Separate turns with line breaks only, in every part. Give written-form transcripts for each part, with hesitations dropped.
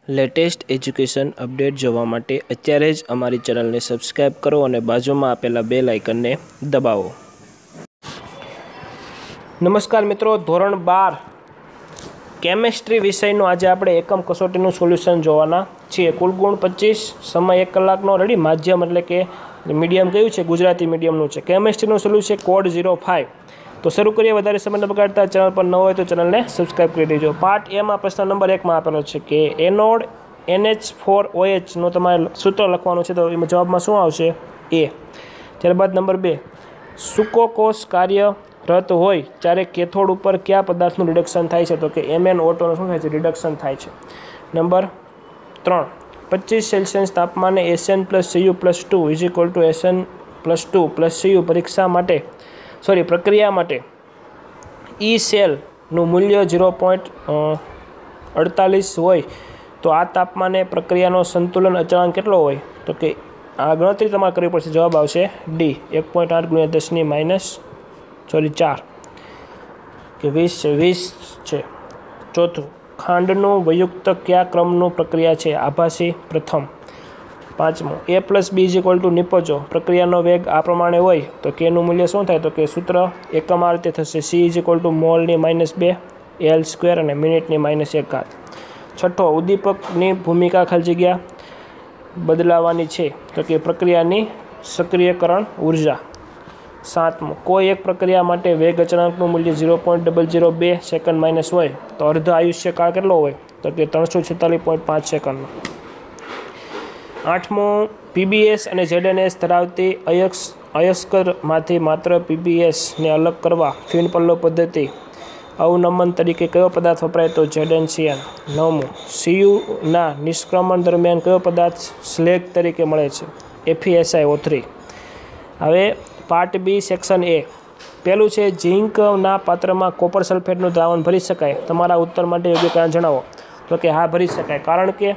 Latest education update जोवा माटे अत्यारे ज अमारी चेनल ने सब्सक्राइब करो और बाजुमां आपेला बेल आइकन ने दबावो। नमस्कार मित्रों, धोरण 12 केमिस्ट्री विषयનું આજે આપણે એકમ કસોટીનું સોલ્યુશન જોવાના છીએ। કુલ ગુણ 25, સમય 1 કલાકનો। રેડી, માધ્યમ એટલે કે મીડિયમ કયું છે? ગુજરાતી મીડિયમનું છે। કેમિસ્ટ્રીનું સોલ્યુશન છે કોડ 05। તો શરૂ કરીએ। વધારે સમય ન બગાડતા ચેનલ પર ન હોય તો ચેનલને સબસ્ક્રાઇબ કરી દેજો। પાર્ટ એ માં પ્રશ્ન નંબર 1 માં આપેલો છે કે એનોડ NH4OH નો તમારે સૂત્ર લખવાનું છે। તો એમાં જવાબમાં શું આવશે? એ। ત્યારબાદ નંબર 2, સૂકો કોષ કાર્યરત હોય ત્યારે કેથોડ ઉપર કયા પદાર્થનું રિડક્શન થાય છે? તો કે MnO2 નું શું થાય છે? રિડક્શન થાય છે। નંબર 3, 25 સેલ્સિયસ તાપમાને SN+Cu+2 SN+2+Cu પરીક્ષા માટે પ્રક્રિયા માટે ઈ સેલનું મૂલ્ય 0.48 હોય તો આ તાપમાને પ્રક્રિયાનો સંતુલન અચળાંક કેટલો હોય? તો કે આ ગણતરી તમારે કરવી પડશે। જવાબ આવશે ડી, 1.8 × 10⁻⁴ કે 20 છે। ચોથું, ખાંડનું વયુક્ત કયા ક્રમનું પ્રક્રિયા છે? આભાસી પ્રથમ। પાંચમું, A+B = નિપજો પ્રક્રિયાનો વેગ આ પ્રમાણે હોય તો કેનું મૂલ્ય શું થાય? તો કે સૂત્ર એકમ આ રીતે થશે, C = મોલની -2 L² અને મિનિટની -1 છઠ્ઠો, ઉદ્દીપકની ભૂમિકા ખાલી જગ્યા બદલાવાની છે તો કે પ્રક્રિયાની સક્રિયકરણ ઉર્જા। સાતમું, કોઈ એક પ્રક્રિયા માટે વેગ અચળાંકનું મૂલ્ય 0.002 સેકન્ડ માઇનસ હોય તો અર્ધ આયુષ્યકાળ કેટલો હોય? તો કે 346.5 સેકન્ડનો। આઠમું, PBS અને ZNS ધરાવતી અયસ્કરમાંથી માત્ર PBS ને અલગ કરવા ફીણ પલ્લો પદ્ધતિ અવનમન તરીકે કયો પદાર્થ વપરાય? તો ZNCN। નવમું, CU ના નિષ્ક્રમણ દરમિયાન કયો પદાર્થ સ્લેગ તરીકે મળે છે? FeSiO3। હવે પાર્ટ બી, સેક્શન એ। પહેલું છે, ઝીંકના પાત્રમાં કોપર સલ્ફેટનું દ્રાવણ ભરી શકાય? તમારા ઉત્તર માટે યોગ્ય કારણ જણાવો। તો કે હા, ભરી શકાય। કારણ કે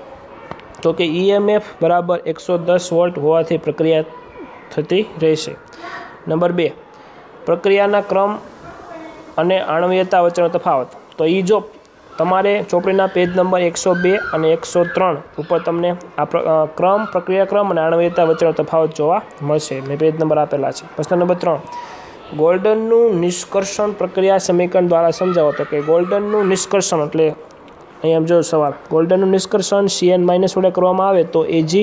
EMF બરાબર 110 વોલ્ટ હોવાથી પ્રક્રિયા થતી રહેશે। નંબર 2, પ્રક્રિયાના ક્રમ અને આણ્વીયતા વચ્ચેનો તફાવત। તો જો તમારે ચોપડીના પેજ નંબર 102 અને 103 ઉપર તમને આ પ્રક્રિયા ક્રમ અને આણ્વીયતા વચ્ચેનો તફાવત જોવા મળશે। મેં પેજ નંબર આપેલા છે। પ્રશ્ન નંબર 3, ગોલ્ડનનું નિષ્કર્ષણ પ્રક્રિયા સમીકરણ દ્વારા સમજાવો। તો કે ગોલ્ડનનું નિષ્કર્ષણ એટલે અહીંયા જો સવાલ, ગોલ્ડનનું નિષ્કર્ષણ CN- વડે કરવામાં આવે તો Ag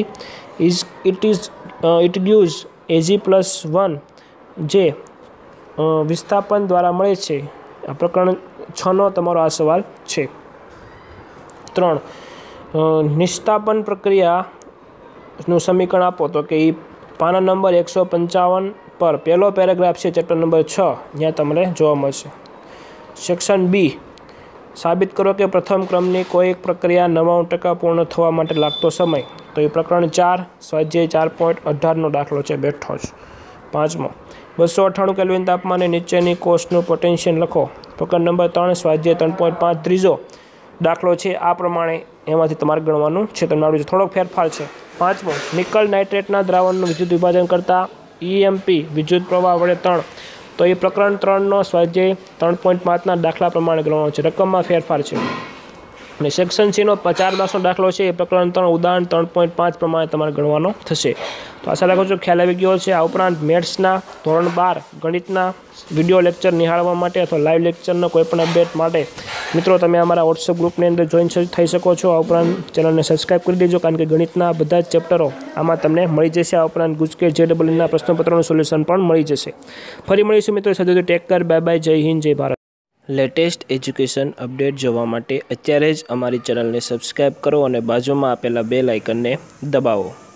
ઇટ gives Ag+1 જે વિસ્થાપન દ્વારા મળે છે। આ પ્રકરણ 6નો તમારો આ સવાલ છે। 3, નિષ્તાપન પ્રક્રિયાનું સમીકરણ આપો। તો કે એ પાના નંબર 155 પર પહેલો પેરેગ્રાફ છે, ચેપ્ટર નંબર 6, જ્યાં તમને જોવા મળશે। સેક્શન બી, સાબિત કરો કે પ્રથમ ક્રમની કોઈ એક પ્રક્રિયા 99% પૂર્ણ થવા માટે લાગતો સમય। તો એ પ્રકરણ 4, સ્વાધ્યાય 4.18નો દાખલો છે, બેઠો જ। પાંચમો, 298 કેલ્વિન તાપમાને નીચેની કોષનું પોટેન્શિયલ લખો। પ્રકરણ નંબર 3, સ્વાધ્યાય 3.5 ત્રીજો દાખલો છે આ પ્રમાણે, એમાંથી તમારે ગણવાનું છે। તમને આવડ્યું છે, થોડોક ફેરફાર છે। પાંચમો, નિકલ નાઇટ્રેટના દ્રાવણનું વિદ્યુત વિભાજન કરતા EMP વિદ્યુત પ્રવાહ વડે 3। તો એ પ્રકરણ 3નો સ્વાધ્યાય 3.5ના દાખલા પ્રમાણે ગણવાનો છે, રકમમાં ફેરફાર છે। અને સેક્શન સીનો 4 માર્ક્સનો દાખલો છે, એ પ્રકરણ 3 ઉદાહરણ 3.5 પ્રમાણે તમારે ગણવાનો થશે। તો આશા રાખું છું ખ્યાલ આવી ગયો છે। આ ઉપરાંત મેથ્સના ધોરણ 12 ગણિતના વિડીયો લેક્ચર નિહાળવા માટે અથવા લાઈવ લેક્ચરનો કોઈપણ અપડેટ માટે મિત્રો તમે અમારા વોટ્સઅપ ગ્રુપની અંદર જોઈન થઈ શકો છો। આ ઉપરાંત ચેનલને સબસ્ક્રાઈબ કરી દેજો, કારણ કે ગણિતના બધા જ ચેપ્ટરો આમાં તમને મળી જશે। આ ઉપરાંત ગુજકેટ JEEના પ્રશ્નપત્રોનું સોલ્યુશન પણ મળી જશે। ફરી મળીશું મિત્રો, સાથે ટેક કેર, બાય બાય, જય હિન્દ, જય ભારત। લેટેસ્ટ એજ્યુકેશન અપડેટ જોવા માટે અત્યારે જ અમારી ચેનલને સબસ્ક્રાઈબ કરો અને બાજુમાં આપેલા બેલ આઇકનને દબાવો।